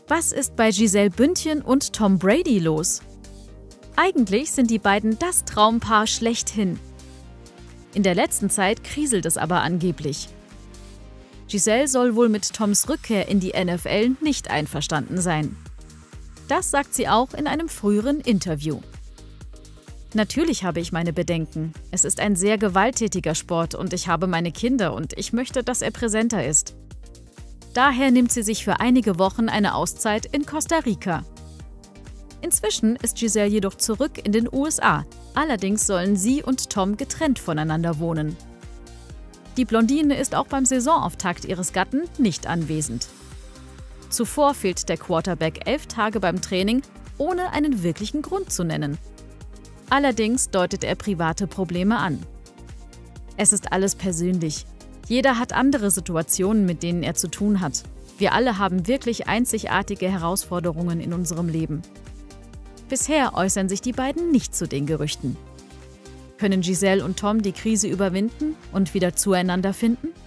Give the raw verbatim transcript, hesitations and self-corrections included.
Was ist bei Gisele Bündchen und Tom Brady los? Eigentlich sind die beiden das Traumpaar schlechthin. In der letzten Zeit kriselt es aber angeblich. Gisele soll wohl mit Toms Rückkehr in die N F L nicht einverstanden sein. Das sagt sie auch in einem früheren Interview. Natürlich habe ich meine Bedenken. Es ist ein sehr gewalttätiger Sport und ich habe meine Kinder und ich möchte, dass er präsenter ist. Daher nimmt sie sich für einige Wochen eine Auszeit in Costa Rica. Inzwischen ist Gisele jedoch zurück in den U S A. Allerdings sollen sie und Tom getrennt voneinander wohnen. Die Blondine ist auch beim Saisonauftakt ihres Gatten nicht anwesend. Zuvor fehlt der Quarterback elf Tage beim Training, ohne einen wirklichen Grund zu nennen. Allerdings deutet er private Probleme an. Es ist alles persönlich. Jeder hat andere Situationen, mit denen er zu tun hat. Wir alle haben wirklich einzigartige Herausforderungen in unserem Leben. Bisher äußern sich die beiden nicht zu den Gerüchten. Können Gisele und Tom die Krise überwinden und wieder zueinander finden?